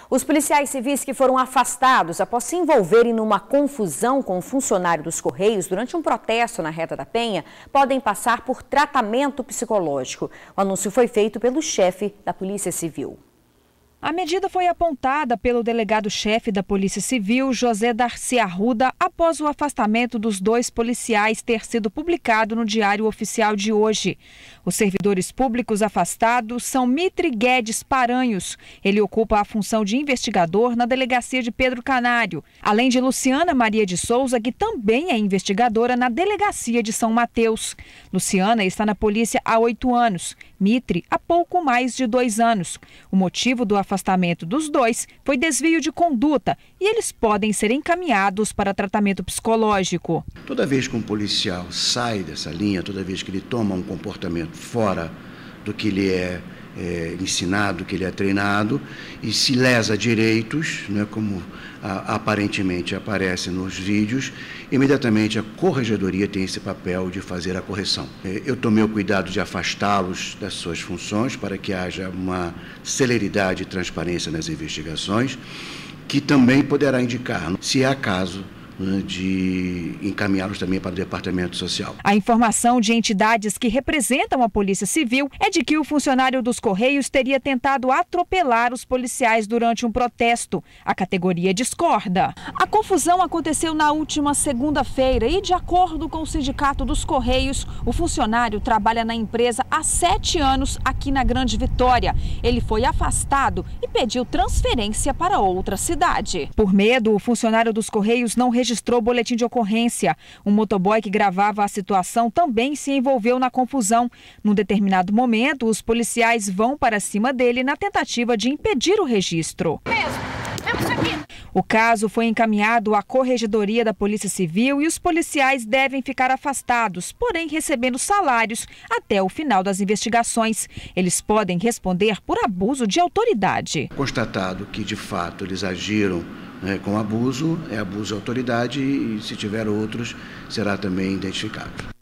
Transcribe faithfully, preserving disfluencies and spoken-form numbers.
Os policiais civis que foram afastados após se envolverem numa confusão com um funcionário dos Correios durante um protesto na Reta da Penha podem passar por tratamento psicológico. O anúncio foi feito pelo chefe da Polícia Civil. A medida foi apontada pelo delegado-chefe da Polícia Civil, José Darcy Arruda, após o afastamento dos dois policiais ter sido publicado no Diário Oficial de hoje. Os servidores públicos afastados são Mitri Guedes Paranhos. Ele ocupa a função de investigador na delegacia de Pedro Canário, além de Luciana Maria de Souza, que também é investigadora na delegacia de São Mateus. Luciana está na polícia há oito anos, Mitri há pouco mais de dois anos. O motivo do afastamento dos dois foi desvio de conduta e eles podem ser encaminhados para tratamento psicológico. Toda vez que um policial sai dessa linha, toda vez que ele toma um comportamento fora do que ele é, é ensinado, que ele é treinado e se lesa direitos, né, como a, aparentemente aparece nos vídeos, imediatamente a corregedoria tem esse papel de fazer a correção. Eu tomei o cuidado de afastá-los das suas funções para que haja uma celeridade e transparência nas investigações, que também poderá indicar, se é caso, de encaminhá-los também para o Departamento Social. A informação de entidades que representam a Polícia Civil é de que o funcionário dos Correios teria tentado atropelar os policiais durante um protesto. A categoria discorda. A confusão aconteceu na última segunda-feira e, de acordo com o Sindicato dos Correios, o funcionário trabalha na empresa há sete anos aqui na Grande Vitória. Ele foi afastado e pediu transferência para outra cidade. Por medo, o funcionário dos Correios não registrou registrou boletim de ocorrência. Um motoboy que gravava a situação também se envolveu na confusão. Num determinado momento, os policiais vão para cima dele na tentativa de impedir o registro. O caso foi encaminhado à Corregedoria da Polícia Civil e os policiais devem ficar afastados, porém recebendo salários até o final das investigações. Eles podem responder por abuso de autoridade. Constatado que, de fato, eles agiram né, com abuso, é abuso de autoridade e, se tiver outros, será também identificado.